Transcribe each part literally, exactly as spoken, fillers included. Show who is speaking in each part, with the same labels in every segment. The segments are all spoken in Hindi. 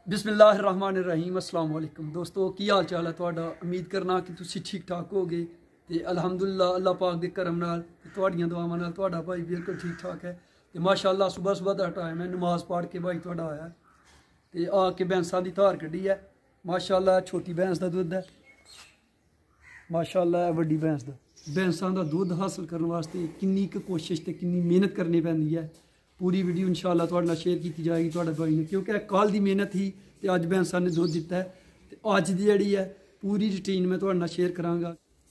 Speaker 1: बिस्मिल्लाहिर्रहमानिर्रहीम अस्सलाम वालेकुम दोस्तों की हाल चाल है तुहाडा। उम्मीद करना कि तुसी ठीक ठाक होगे ते अल्हम्दुलिल्लाह अल्लाह पाक दे करम नाल ते तुहाड़ियां दुआवां नाल तुहाडा भाई बिल्कुल ठीक ठाक है। ते माशाअल्लाह सुबह सुबह दा टाइम है, नमाज पढ़ के भाई तुहाडा आया ते आके भैंसां दी धार कड्ढी है। माशाअल्लाह छोटी भैंस दा दुद्ध है, माशाअल्लाह वड्डी भैंस दा। भैंसां दा दुद्ध हासिल करने वास्ते किन्नी क कोशिश ते किन्नी मेहनत करनी पैंदी है। पूरी वीडियो इंशाअल्लाह तुहाडे नाल शेयर की जाएगी तुहाडे भाई ने, क्योंकि कल दी मेहनत ही ते अज भैंसां ने दुद्ध दिता है। ते अज दी जिहड़ी है पूरी रूटीन मैं तुहाडे नाल शेयर करांगा।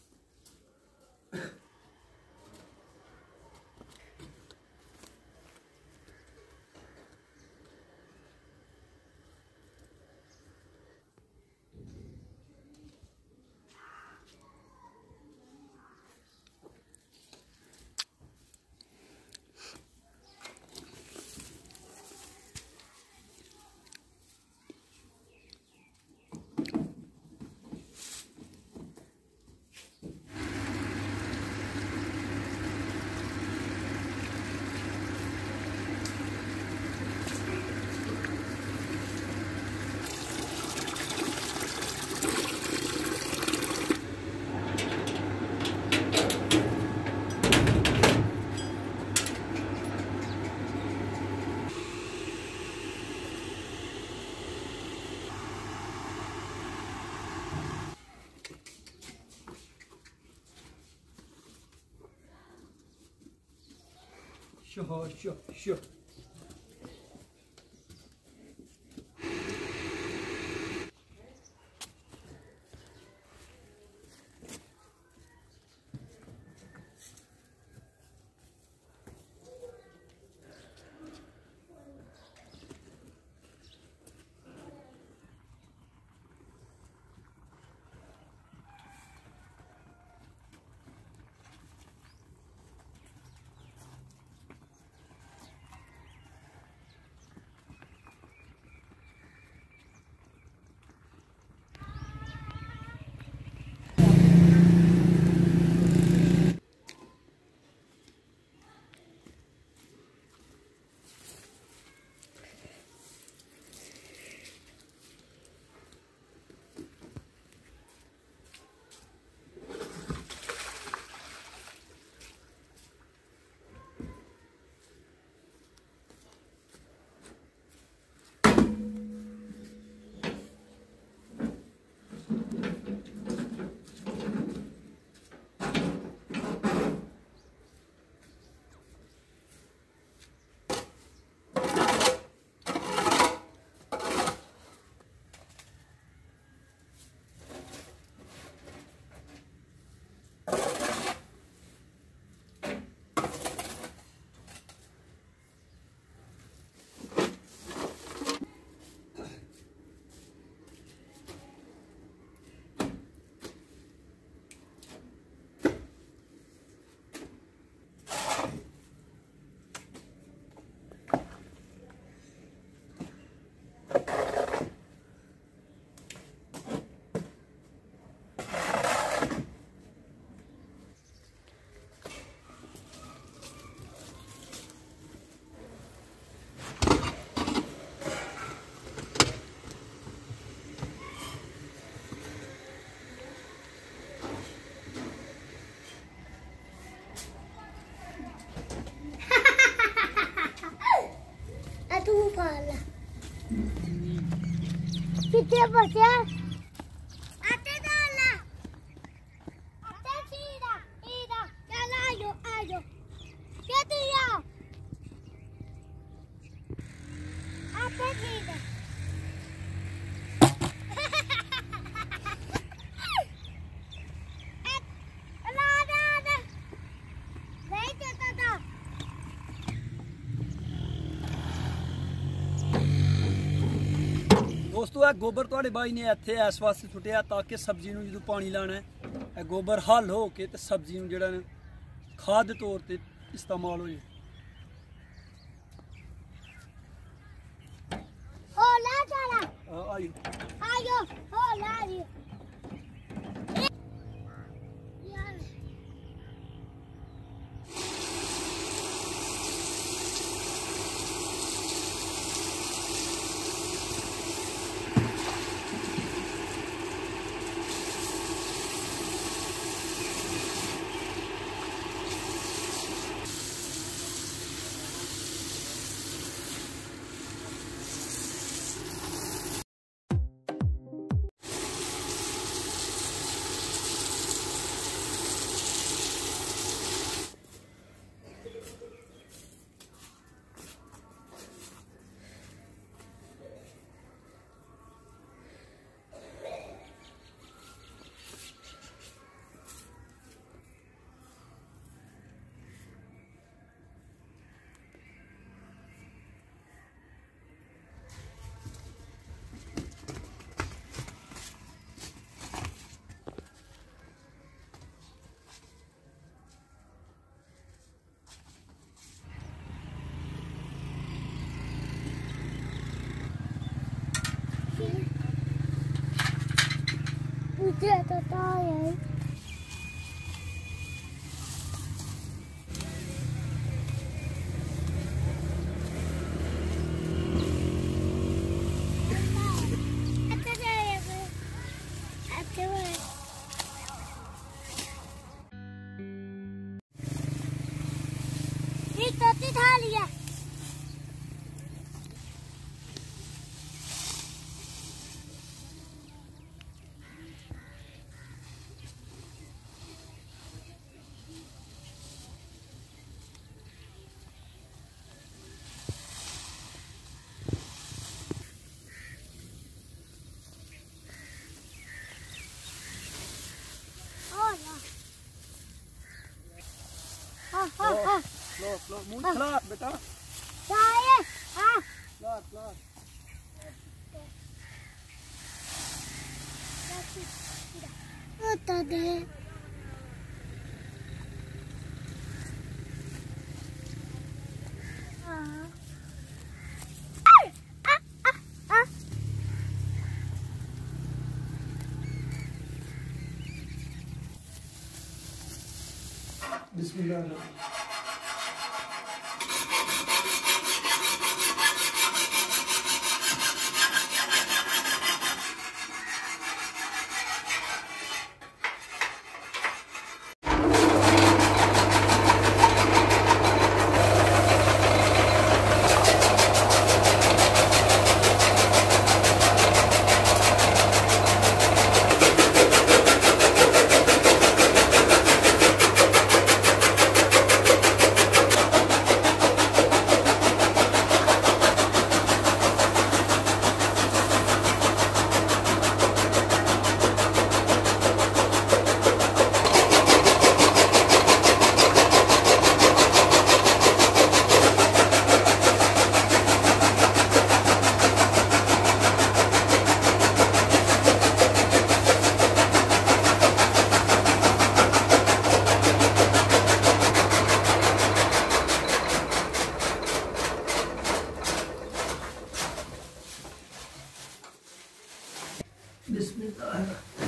Speaker 1: Sure, sure, sure.
Speaker 2: कितने बचे? आते डालना, आते सीधा, सीधा, चल आयो, आयो, क्या दिया? आते सीधा।
Speaker 1: दोस्तों यह गोबर तुहाडे भाई ने इत्थे इस वास्ते सुट्टिया ताकि सब्जी नूं जदों पानी लाना है यह गोबर हल हो के ते सब्जी नूं जिहड़ा खाद दे तौर ते इस्तेमाल हो जाए।
Speaker 2: होला चला
Speaker 1: आयो
Speaker 2: आयो होला आयो। ये तो तो है अच्छा जाएगा अच्छा है ये तो खा लिया हाँ हाँ हाँ
Speaker 1: लो लो मुंह खिला बेटा
Speaker 2: जाए हाँ
Speaker 1: खिला खिला
Speaker 2: तो दे हाँ
Speaker 1: बिस्मिल्लाह बिस्मिल्लाह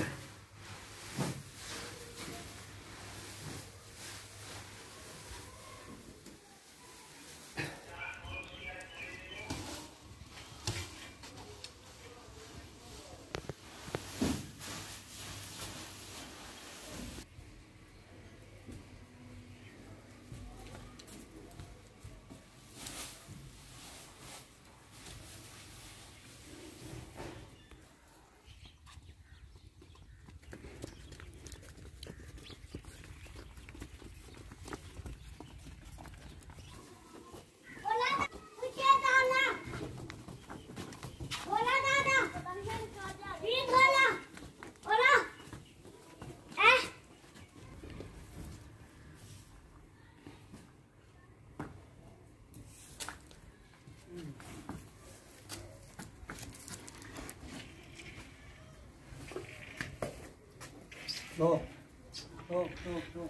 Speaker 1: लो लो लो लो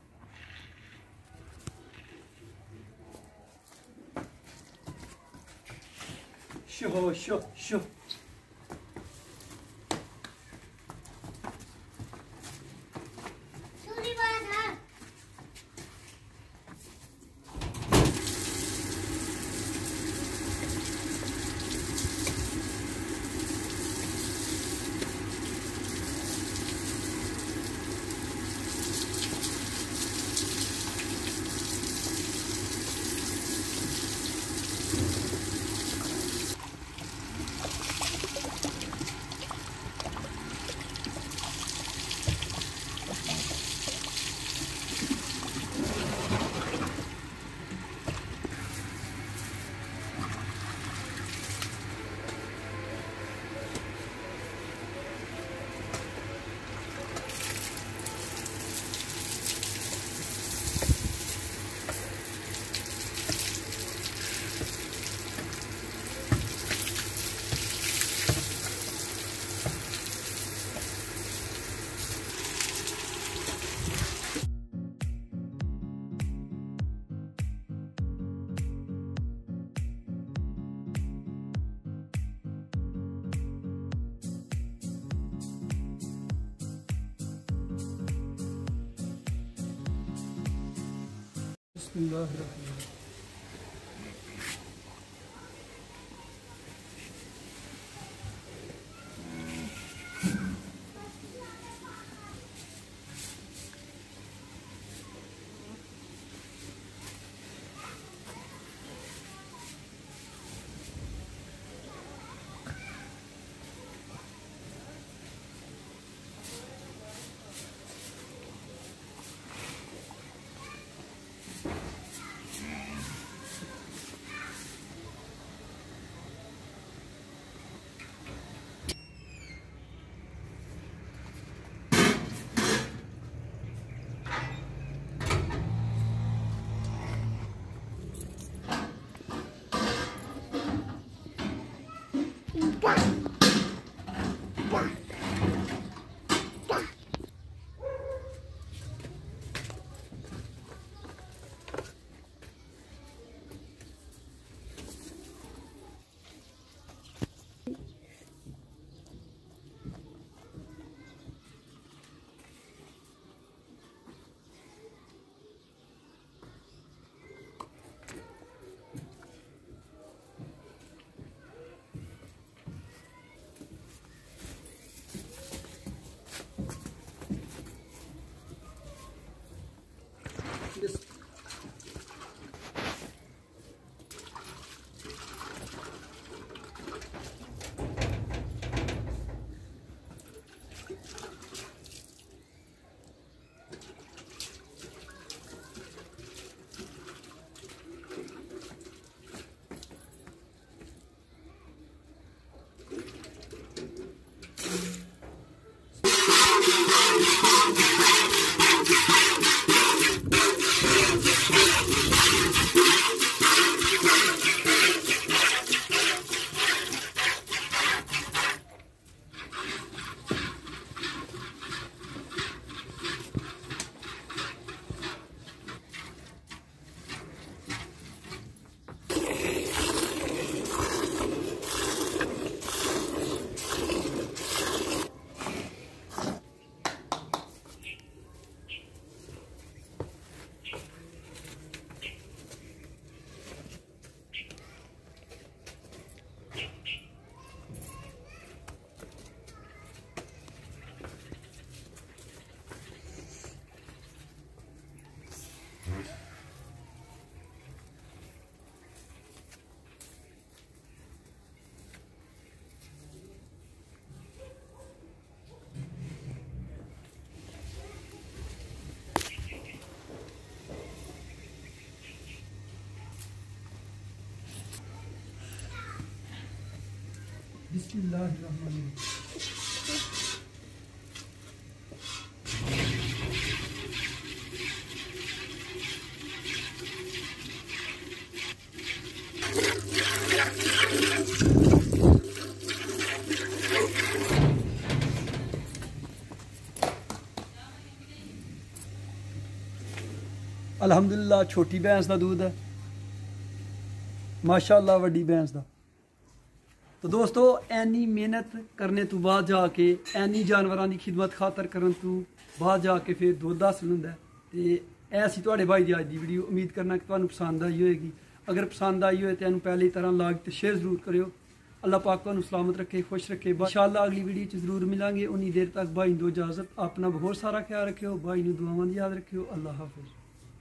Speaker 1: शो शो शो
Speaker 2: सूरी बात है
Speaker 1: बिस्मिल्लाहिर्रहमानिर्रहीम। अल्हम्दुलिल्लाह छोटी भैंस का दूध है, माशाअल्लाह वड्डी भैंस का। तो दोस्तों ऐनी मेहनत करने तो बाद जाके ऐनी जानवरों की खिदमत खातर करन तो बाद जाके फिर दुध हासिल होंदा है। तो ऐसी तुहाडे भाई की अज की वीडियो, उम्मीद करना कि तुहानू पसंद आई होएगी। अगर पसंद आई हो तो इन्हू पहले तरह लाइक तो शेयर जरूर करियो। अल्लाह पाक तुहानू सलामत रखे, खुश रखे। इंशाअल्लाह अगली वीडियो जरूर मिलांगे। उन्नी देर तक भाई दो इजाजत, अपना बहुत सारा ख्याल रखियो, भाई दुआवां दी याद रखियो। अल्लाह हाफिज़।